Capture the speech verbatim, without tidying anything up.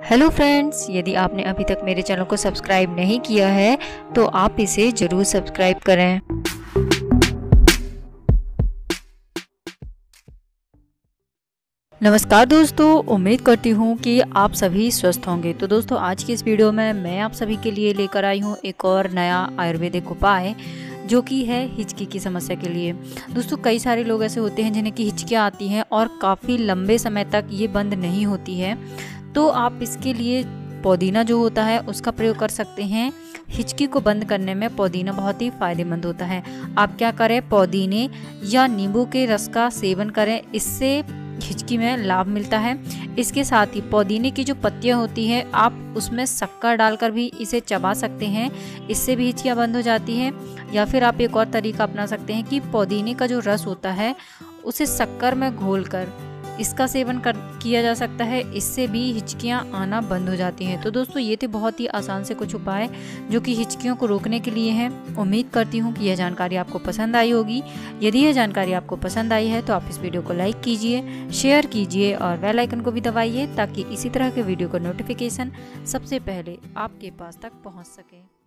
Hello friends, यदि आपने अभी तक मेरे चैनल को सब्सक्राइब नहीं किया है तो आप इसे ज़रूर सब्सक्राइब करें। नमस्कार दोस्तों, उम्मीद करती हूँ कि आप सभी स्वस्थ होंगे। तो दोस्तों, आज की इस वीडियो में मैं आप सभी के लिए लेकर आई हूँ एक और नया आयुर्वेदिक उपाय, जो कि है हिचकी की समस्या के लिए। दोस्तों, कई सारे लोग ऐसे होते हैं जिन्हें कि हिचकियाँ आती हैं और काफ़ी लंबे समय तक ये बंद नहीं होती है। तो आप इसके लिए पुदीना जो होता है उसका प्रयोग कर सकते हैं। हिचकी को बंद करने में पुदीना बहुत ही फायदेमंद होता है। आप क्या करें, पुदीने या नींबू के रस का सेवन करें, इससे हिचकी में लाभ मिलता है। इसके साथ ही पुदीने की जो पत्तियां होती हैं, आप उसमें शक्कर डालकर भी इसे चबा सकते हैं, इससे भी हिचकियां बंद हो जाती हैं। या फिर आप एक और तरीका अपना सकते हैं कि पुदीने का जो रस होता है उसे शक्कर में घोलकर इसका सेवन कर किया जा सकता है, इससे भी हिचकियां आना बंद हो जाती हैं। तो दोस्तों, ये थे बहुत ही आसान से कुछ उपाय जो कि हिचकियों को रोकने के लिए हैं। उम्मीद करती हूँ कि यह जानकारी आपको पसंद आई होगी। यदि यह जानकारी आपको पसंद आई है तो आप इस वीडियो को लाइक कीजिए, शेयर कीजिए और बेल आइकन को भी दबाइए, ताकि इसी तरह के वीडियो का नोटिफिकेशन सबसे पहले आपके पास तक पहुँच सके।